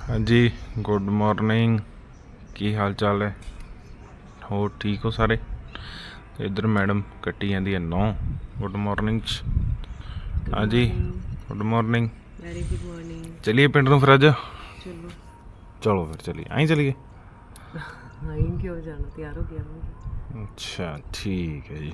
हाँ जी, good morning. की हाल चाल है? हो ठीक हो सारे? तो इधर मैडम कट्टी जाती है 9 गुड मॉर्निंग। हाँ जी, good morning. Very good morning. चलिए पिंड नूं फिर अज। चलो चलो फिर चलिए, आई चलिए। नहीं क्यों जाना, तैयार हो गया। अच्छा ठीक है जी।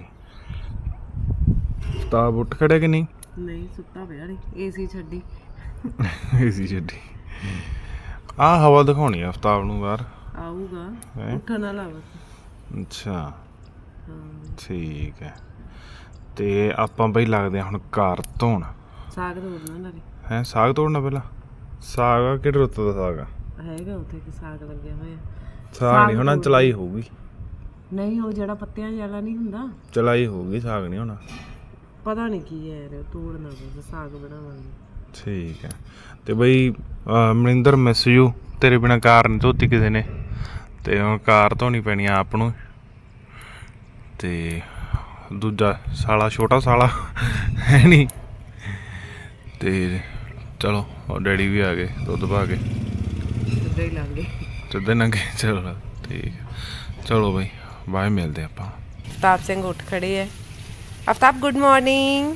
ताब उठ खड़े कि नहीं? नहीं सुता पिया नहीं, एसी छड्डी। एसी छड्डी। आ हवा दिखानी है आफ्ताब नूं बाहर। आऊगा उठन वाला बस। अच्छा हाँ ठीक है। ते आपां बई लगदे हुण घर धोण। साग तोड़ना नाले है साग तोड़ना पहला। साग आ किहड़े रुत्त दा साग आ? हैगा उत्थे कि साग लगਿਆ ਹੋਇਆ। साग नहीं होना, चलाई होगी। नहीं ਉਹ ਜਿਹੜਾ ਪੱਤਿਆਂ ਵਾਲਾ ਨਹੀਂ ਹੁੰਦਾ, चलाई होगी, साग नहीं होना। ਪਤਾ ਨਹੀਂ ਕੀ ਹੈ ਯਾਰ, ਤੋੜਨਾ ਬਸ ਸਾਗ ਬਣਾਵਾਂਗੇ। ठीक है। तो बई मनिंदर मिस यू, तेरे बिना कार नहीं धोती किसी ने, तो कार धोनी पैनी आप नूं। ते दूजा साला छोटा साला है नहीं। तो चलो और डैडी भी आ गए दुध पा के ਸਿੱਧੇ ਹੀ ਲੰਘ ਗਏ। सिद्धे नंगे। चलो ठीक है, चलो बई बाय, मिलते आपां। आफ्ताब सिंह उठ खड़े है। Aftab good morning.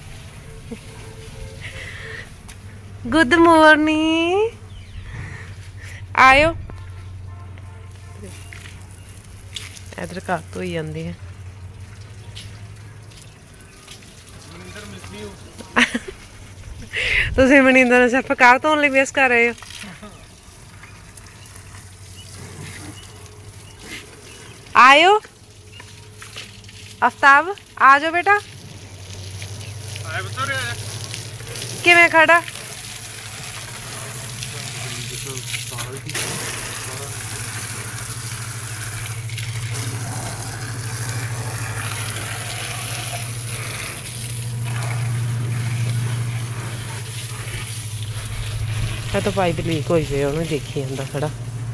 Good morning, आयो। इधर घट होई जांदी है। तुसीं मनिंदर नूं सिर्फ कार धोण लई मिस कर रहे हो। आयो आफ्ताब, आ जाओ बेटा। किवें खड़ा? तो पाइप लीक हो गई, उन्हें देखी जाता खड़ा।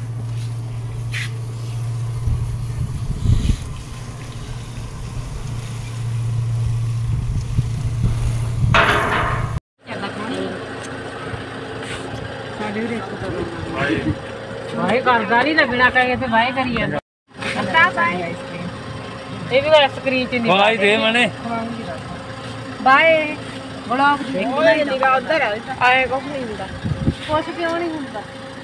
भाई करदा नहीं लगना कहे ते भाई करी जांदा। ये भी स्क्रीन च नहीं भाई दे मने बाय ब्लॉग देखना उधर आएगा नहीं ਹੁੰਦਾ ਕੁਛ ਕਿਉਂ ਨਹੀਂ ਹੁੰਦਾ।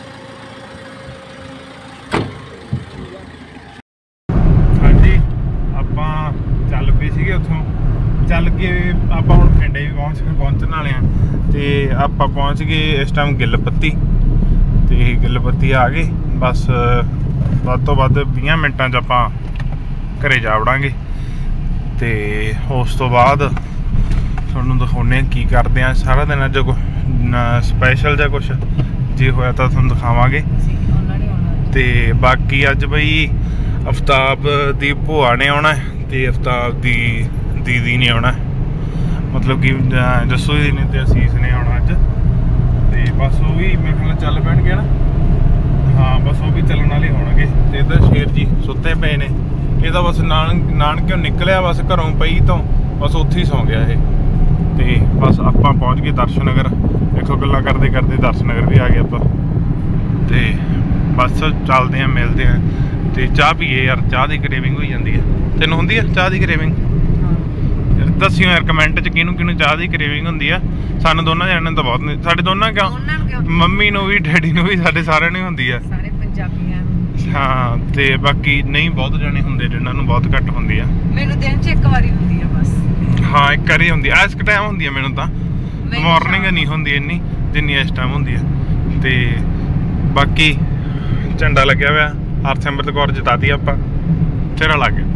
हाँ जी, ਆਪਾਂ ਚੱਲ ਪਏ ਸੀਗੇ ਉੱਥੋਂ ਚੱਲ ਕੇ ਆਪਾਂ ਹੁਣ ਪਿੰਡੇ ਵੀ ਪਹੁੰਚਣ ਵਾਲੇ ਆ। ਤੇ ਆਪਾਂ ਪਹੁੰਚ ਗਏ ਇਸ ਟਾਈਮ ਗਿੱਲਪੱਤੀ। ਤੇ ਗਿੱਲਪੱਤੀ ਆ ਗਏ, ਬਸ ਵੱਧ ਤੋਂ ਵੱਧ 20 ਮਿੰਟਾਂ 'ਚ ਆਪਾਂ ਘਰੇ ਜਾ ਵੜਾਂਗੇ। ਤੇ ਉਸ ਤੋਂ ਬਾਅਦ ਤੁਹਾਨੂੰ ਦਿਖਾਉਂਦੇ ਕੀ ਕਰਦੇ ਆ ਸਾਰਾ ਦਿਨ। ਅੱਜ ਸਪੈਸ਼ਲ ਜਾਂ ਕੁਛ ਜੇ ਹੋਇਆ ਤਾਂ ਤੁਹਾਨੂੰ ਦਿਖਾਵਾਂਗੇ। ਤੇ ਬਾਕੀ ਅੱਜ ਬਈ आफ्ताब ਦੀ ਭੂਆ ਨੇ ਆਉਣਾ ਤੇ आफ्ताब ਦੀ ਦੀਦੀ ਨੇ ਆਉਣਾ, ਮਤਲਬ ਕਿ ਜੱਸੂ ਜੀ ਨੇ ਤੇ ਅਸੀਸ ਨੇ ਆਉਣਾ ਅੱਜ। ਤੇ ਬਸ ਉਹ ਵੀ ਮੇਰੇ ਖਿਆਲ ਚੱਲ ਪੈਣਗੇ ਨਾ। ਹਾਂ ਬਸ ਉਹ ਵੀ ਚੱਲਣ ਵਾਲੇ ਹੋਣਗੇ। ਤੇ ਇੱਧਰ ਸ਼ੇਰ ਜੀ ਸੁੱਤੇ ਪਏ ਨੇ। ਇਹ ਤਾਂ ਬਸ ਨਾਨਕਿਓਂ ਨਿਕਲਿਆ ਬਸ ਘਰੋਂ ਪਈ ਤੋਂ, ਬਸ ਉੱਥੇ ਹੀ ਸੌਂ ਗਿਆ ਇਹ। ਤੇ ਬਸ ਆਪਾਂ ਪਹੁੰਚ ਗਏ ਦਰਸ਼ਨ ਨਗਰ। ਦੇਖੋ ਗੱਲਾਂ ਕਰਦੇ ਕਰਦੇ ਦਰਸ਼ਨ ਨਗਰ ਵੀ ਆ ਗਏ ਆਪਾਂ। ਤੇ ਬਸ ਚੱਲਦੇ ਹਾਂ, ਮਿਲਦੇ ਹਾਂ। ਤੇ ਚਾਹ ਪੀਏ ਯਾਰ, ਚਾਹ ਦੀ ਕ੍ਰੇਵਿੰਗ ਹੋਈ ਜਾਂਦੀ ਹੈ। ਤੈਨੂੰ ਹੁੰਦੀ ਆ ਚਾਹ ਦੀ ਕ੍ਰੇਵਿੰਗ? ਦੱਸਿਓ ਯਾਰ ਕਮੈਂਟ 'ਚ ਕਿਹਨੂੰ ਚਾਹ ਦੀ ਕ੍ਰੇਵਿੰਗ ਹੁੰਦੀ ਆ। ਸਾਨੂੰ ਦੋਨਾਂ ਜਾਣਿਆਂ ਤਾਂ ਬਹੁਤ, ਸਾਡੇ ਦੋਨਾਂ ਕਿਉਂ, ਮੰਮੀ ਨੂੰ ਵੀ ਡੈਡੀ ਨੂੰ ਵੀ, ਸਾਡੇ ਸਾਰਿਆਂ ਨੂੰ ਹੁੰਦੀ ਆ, ਸਾਰੇ ਪੰਜਾਬੀਆਂ ਨੂੰ। ਹਾਂ ਤੇ ਬਾਕੀ ਨਹੀਂ ਬਹੁਤ ਜਾਣੇ ਹੁੰਦੇ ਜਿਹਨਾਂ ਨੂੰ ਬਹੁਤ ਘੱਟ ਹੁੰਦੀ ਆ। ਮੈਨੂੰ ਦਿਨ 'ਚ ਇੱਕ ਵਾਰੀ ਹੁੰਦੀ ਆ ਬਸ। ਹਾਂ ਇੱਕ ਵਾਰੀ ਹੁੰਦੀ ਆ, ਇਸ ਟਾਈਮ ਹੁੰਦੀ ਆ ਮੈਨੂੰ ਤਾਂ। ਮਾਰਨਿੰਗ ਨਹੀਂ ਹੁੰਦੀ ਇੰਨੀ ਜਿੰਨੀ ਇਸ ਟਾਈਮ ਹੁੰਦੀ ਆ। ਤੇ ਬਾਕੀ ਝੰਡਾ ਲੱਗਿਆ ਹੋਇਆ, ਹਰਸਿਮਰਤ ਕੌਰ ਜਿਤਾਤੀ ਆਪਾਂ, ਚਿਹਰਾ ਲੱਗ ਗਿਆ।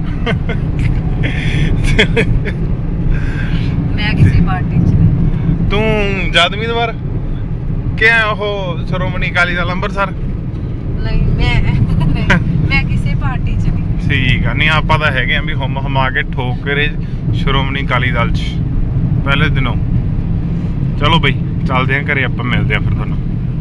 ਮੈਂ ਕਿਸੇ ਪਾਰਟੀ 'ਚ ਤੂੰ ਜਦ ਉਮੀਦਵਾਰ ਕਿ ਉਹ ਸ਼੍ਰੋਮਣੀ ਅਕਾਲੀ ਦਲ ਅੰਮ੍ਰਿਤਸਰ? ਨਹੀਂ ਮੈਂ ਕਿਸੇ ਪਾਰਟੀ 'ਚ ਨਹੀਂ। ਠੀਕ ਆ, ਨਹੀਂ ਆਪਾਂ ਤਾਂ ਹੈਗੇ ਆ ਵੀ ਹਮਾ ਕੇ ਠੋਕਰੇ ਸ਼੍ਰੋਮਣੀ ਅਕਾਲੀ ਦਲ 'ਚ ਪਹਿਲੇ ਦਿਨੋਂ। ਚਲੋ ਬਈ ਚੱਲਦੇ ਆ ਘਰੇ, ਆਪਾਂ ਮਿਲਦੇ ਆ ਫਿਰ ਤੁਹਾਨੂੰ।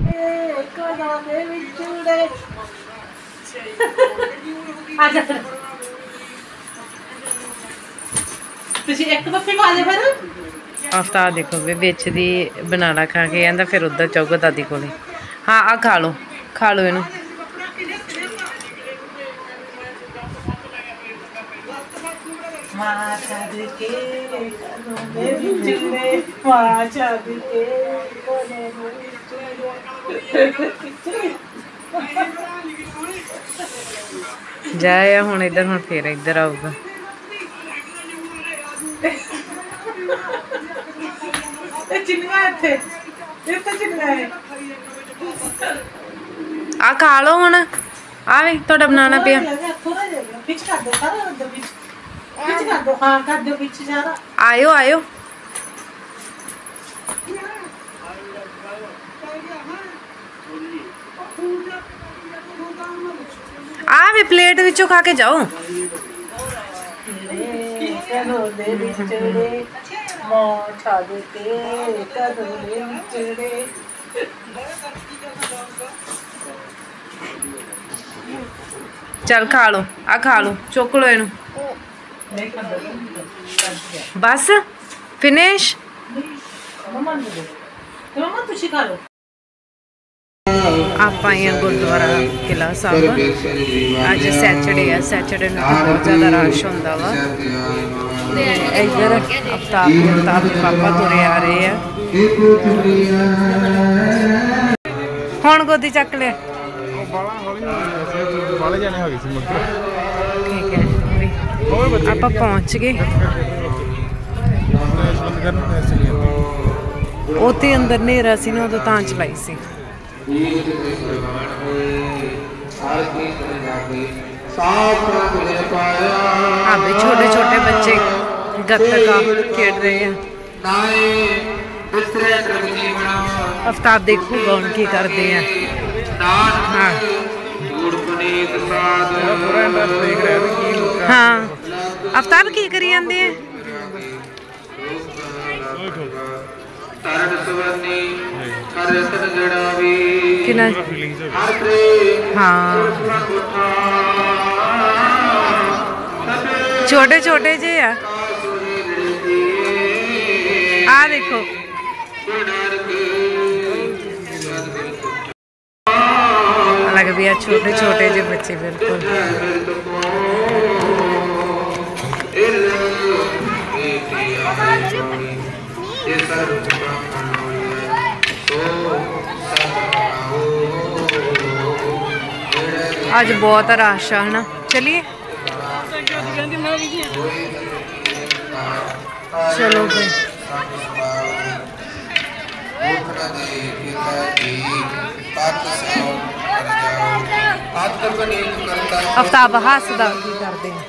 ਤੁਸੀਂ ਇੱਕ ਬੱਫੇ ਖਾ ਲੈ ਫਿਰ। आफ्ताब देखो वे बिच दी बनाना खा के आंदा, फिर उधर जाऊगा दादी कोले। हाँ आ खा लो इनू जाया हुण इधर हुण फिर इधर आऊगा आ खा लो हुण आ वे तुहाडा बनाना पिया आयो आयो आ वे प्लेट विचों खा के जाओ चल खा लो आ खा लो चुक लो इनू बस फिनिश आप आए हैं गुरुद्वारा किला साहब अज सैटरडे है सैटरडे में बहुत ज़्यादा रश होंदा वा इधर अवताब के पापा तुरे आ रहे हैं हुण गोदी चक लिया ठीक है आप पहुँच गए उत्थे अंदर नेरा सी ना उदों तां चलाई सी अभी छोटे छोटे बच्चे गत्तका खेल रहे हैं अफ्ताब देखूगा उनकी करते हैं हाँ हाँ अफ्ताब की करी जाते हैं हाँ छोटे छोटे जे आ देखो लग भी है छोटे छोटे जे बच्चे बिल्कुल आज बहुत रश है ना चलिए चलो भाई अफ्ताब हसदा की करते हैं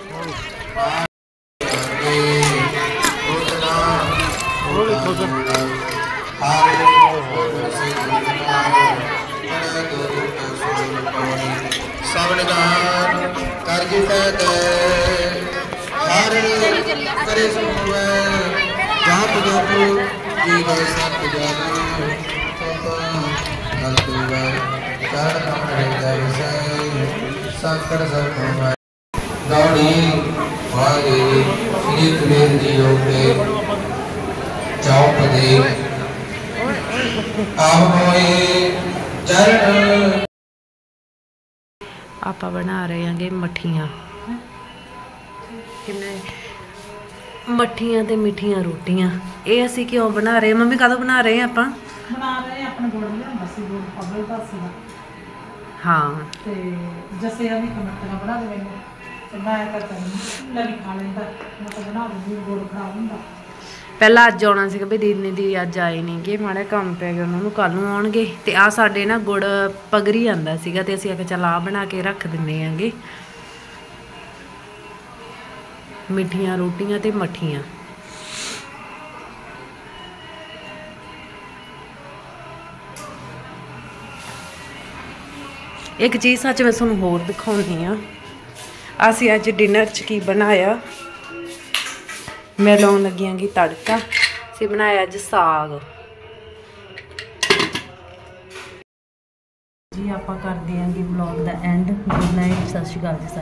आप बना रहे हैं मठियाँ मठियाँ ते मिठियाँ रोटियाँ ये असी क्यों बना रहे हैं मम्मी कदों बना रहे हैं आप हाँ पहला अज आना सी भी दीदी दी अज आए नहीं गे माड़े काम पै गए उन्होंने कल नूं आउणगे ते आ साडे ना गुड़ पगरी आंदा सीगा ते असीं आखे चल आ बना के रख दिंदे आंगे मिठियां रोटियां ते मठियां एक चीज़ सच मैं तुहानूं होर दिखाउंदी आ असीं अज डिनर च की बनाया मैं लाउण लगी आंगी तड़का असीं बनाया अज साग जी आपां कर देंगे ब्लॉग दा एंड गुड नाइट सत श्री अकाल जी।